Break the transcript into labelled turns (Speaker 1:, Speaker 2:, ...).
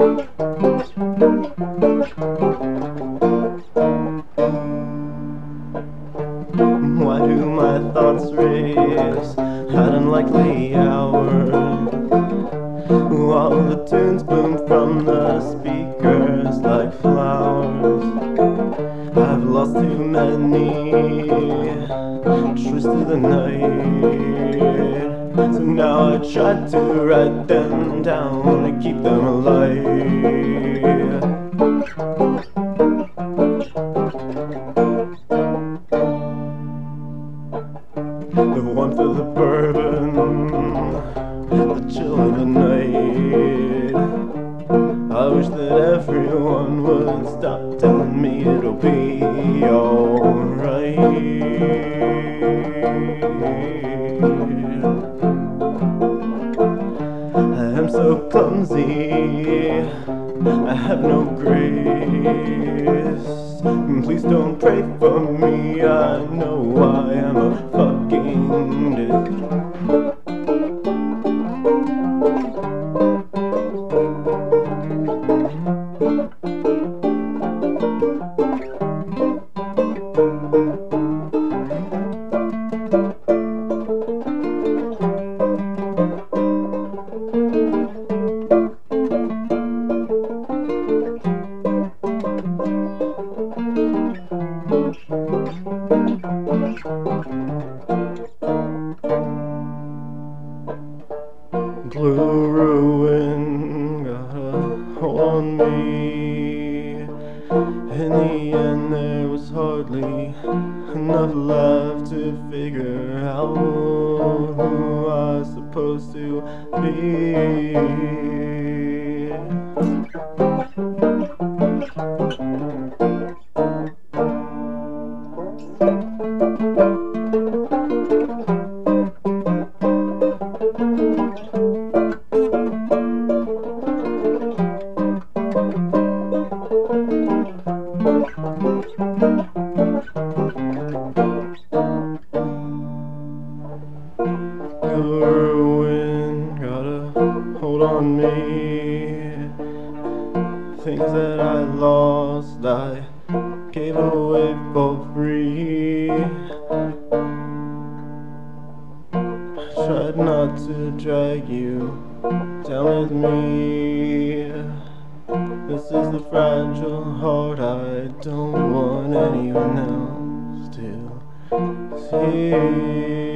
Speaker 1: Why do my thoughts race at an unlikely hour, while the tunes boom from the speakers like flowers? I've lost too many truths to the night, so now I try to write them down and keep them alive. The warmth of the bourbon, the chill of the night. I wish that everyone would stop telling me it'll be alright. I am so clumsy, I have no grace. Please don't pray for me, I know I am a fucking dick. Blue ruin got a hold on me. In the end there was hardly enough left to figure out who I was supposed to be. The ruin got a hold on me. Things that I lost I gave away for free. I tried not to drag you down with me. This is the fragile heart I don't want anyone else to see.